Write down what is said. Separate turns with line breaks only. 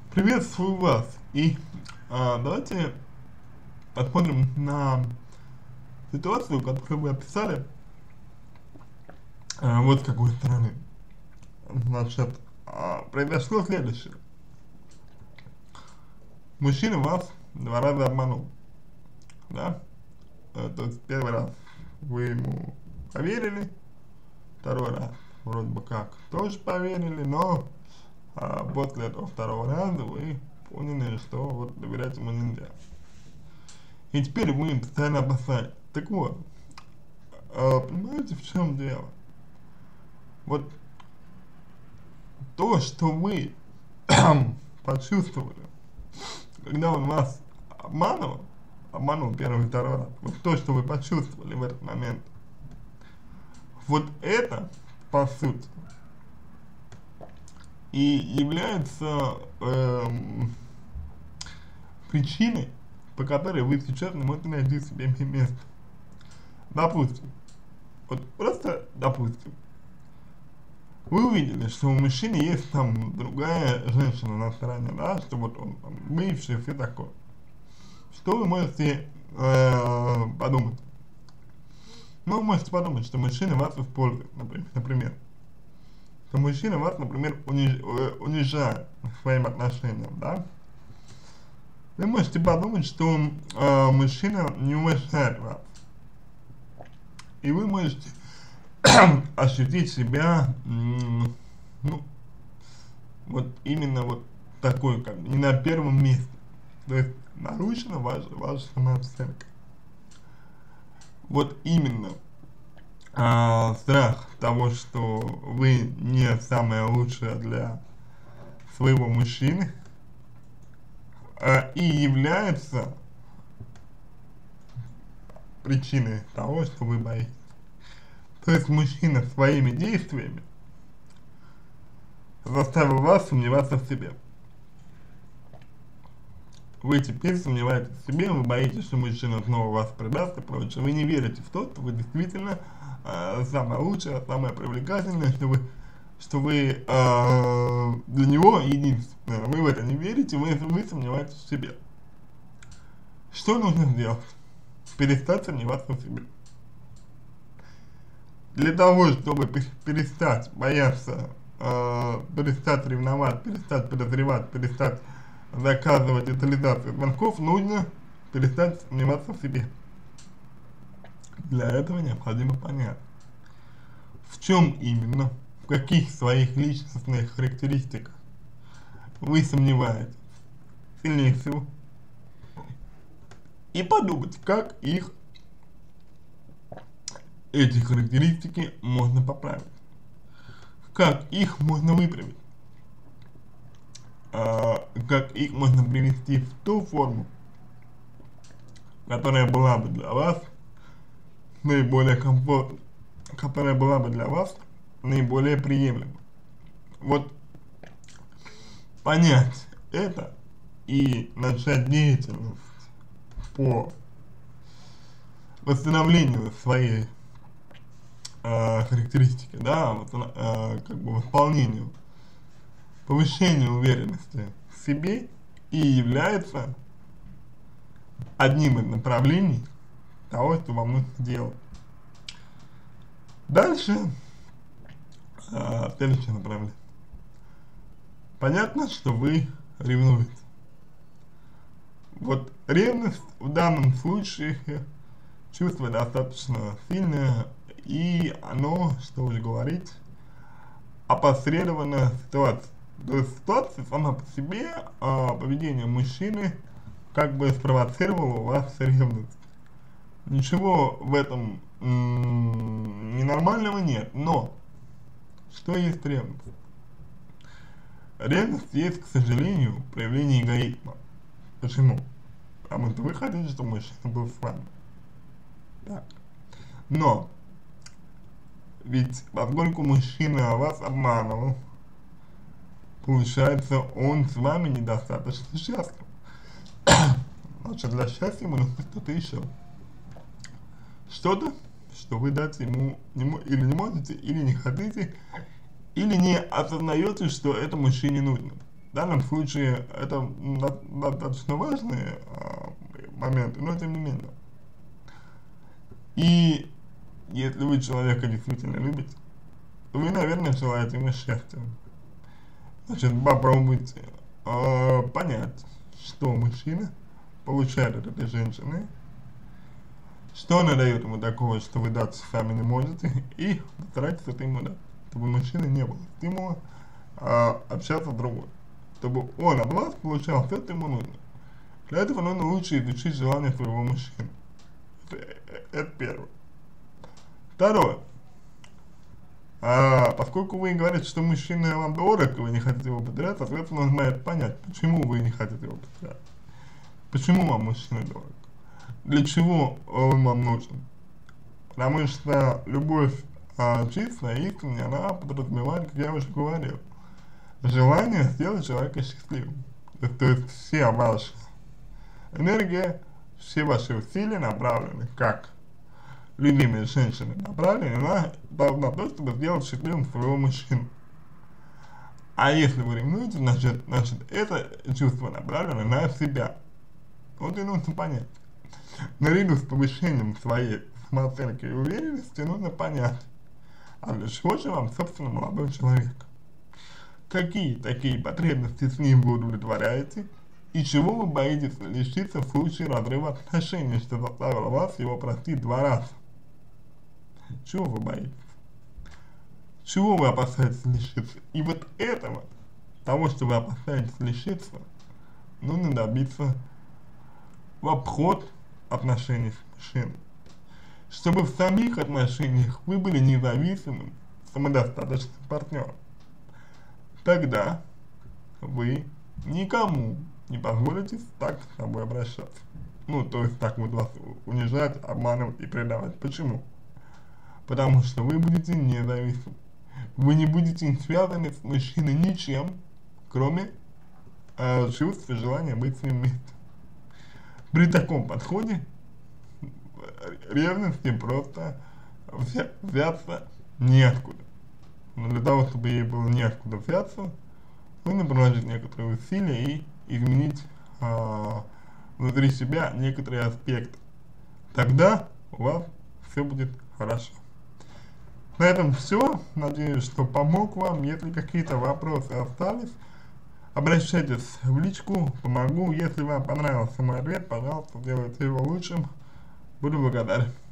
Приветствую вас. И давайте посмотрим на ситуацию, которую вы описали, вот с какой стороны. Значит, произошло следующее. Мужчина вас 2 раза обманул, да? То есть первый раз вы ему поверили, второй раз вроде бы как тоже поверили, но после этого второго раза вы поняли, что вот доверять ему нельзя. И теперь вы постоянно опасаетесь. Так вот, понимаете, в чем дело? Вот то, что вы почувствовали, когда он вас обманул первый и второй раз, вот то, что вы почувствовали в этот момент, вот это, по сути, и является причиной, по которой вы сейчас не можете найти себе место. Допустим, вот просто допустим, вы увидели, что у мужчины есть там другая женщина на стороне, да, что вот он там бывший и все такое. Что вы можете подумать? Ну, вы можете подумать, что мужчина вас использует, например. Что мужчина вас, например, унижает своим отношением, да? Вы можете подумать, что мужчина не уважает вас. И вы можете ощутить себя, ну, вот именно вот такой, как бы, не на первом месте. То есть нарушена ваша самооценка. Вот именно страх того, что вы не самое лучшее для своего мужчины, и является причиной того, что вы боитесь. То есть мужчина своими действиями заставил вас сомневаться в себе. Вы теперь сомневаетесь в себе, вы боитесь, что мужчина снова вас предаст и прочее. Вы не верите в то, что вы действительно самое лучшее, самое привлекательное, что вы для него единственное. Вы в это не верите, вы сомневаетесь в себе. Что нужно сделать? Перестать сомневаться в себе. Для того, чтобы перестать бояться, перестать ревновать, перестать подозревать, перестать заказывать детализацию звонков, нужно перестать сомневаться в себе. Для этого необходимо понять, в чем именно, в каких своих личностных характеристиках вы сомневаетесь сильнее всего, и подумать, как эти характеристики можно поправить, как их можно выправить, как их можно привести в ту форму, которая была бы для вас наиболее комфортной, которая была бы для вас наиболее приемлема. Вот понять это и начать деятельность по восстановлению своей характеристики, да, как бы восполнению, повышению уверенности в себе и является одним из направлений того, что вам нужно делать. Дальше, следующее направление. Понятно, что вы ревнуете. Вот ревность в данном случае чувство достаточно сильное, и оно, что уж говорить, опосредовано ситуацией. То есть ситуация сама по себе, поведение мужчины как бы спровоцировало у вас ревность. Ничего в этом ненормального нет, но что есть ревность? Ревность есть, к сожалению, проявление эгоизма. Почему? Потому что вы хотите, чтобы мужчина был с вами. Так. Но ведь поскольку мужчина вас обманывал, получается, он с вами недостаточно счастлив. Значит, для счастья ему нужно что-то еще. Что-то, что вы дать ему или не можете, или не хотите, или не осознаете, что это мужчине нужно. В данном случае это достаточно важные моменты, но тем не менее. И если вы человека действительно любите, то вы, наверное, желаете ему счастья. Значит, попробуйте понять, что мужчина получает от этой женщины, что она дает ему такого, что вы дать сами не можете, и постарайтесь это ему дать, чтобы у мужчины не было стимула общаться с другой, чтобы он от вас получал все, что ему нужно. Для этого нужно лучше изучить желания своего мужчины. Это первое. Второе. Поскольку вы говорите, что мужчина вам дорог, и вы не хотите его потерять, соответственно, он знает понять, почему вы не хотите его потерять. Почему вам мужчина дорог? Для чего он вам нужен? Потому что любовь чистая, искренняя, она подразумевает, как я уже говорил, желание сделать человека счастливым. То есть вся ваша энергия, все ваши усилия направлены, как любимые женщины, направлены на то, чтобы сделать счастливым своего мужчину. А если вы ревнуете, значит это чувство направлено на себя. Вот и нужно понять. Наряду с повышением своей самооценки и уверенности нужно понять, а для чего же вам, собственно, молодой человек? Какие такие потребности с ним вы удовлетворяете, и чего вы боитесь лишиться в случае разрыва отношений, что заставило вас его простить 2 раза? Чего вы боитесь? Чего вы опасаетесь лишиться? И вот этого, того, что вы опасаетесь лишиться, нужно добиться в обход отношений с мужчиной. Чтобы в самих отношениях вы были независимым, самодостаточным партнером. Тогда вы никому не позволите так с собой обращаться. Ну, то есть так вот вас унижать, обманывать и предавать. Почему? Потому что вы будете независимы. Вы не будете связаны с мужчиной ничем, кроме чувств и желания быть с ним вместе. При таком подходе ревности просто взяться неоткуда. Но для того, чтобы ей было неоткуда взяться, нужно приложить некоторые усилия и изменить внутри себя некоторые аспекты. Тогда у вас все будет хорошо. На этом все. Надеюсь, что помог вам. Если какие-то вопросы остались, обращайтесь в личку, помогу. Если вам понравился мой ответ, пожалуйста, сделайте его лучшим. Буду благодарен.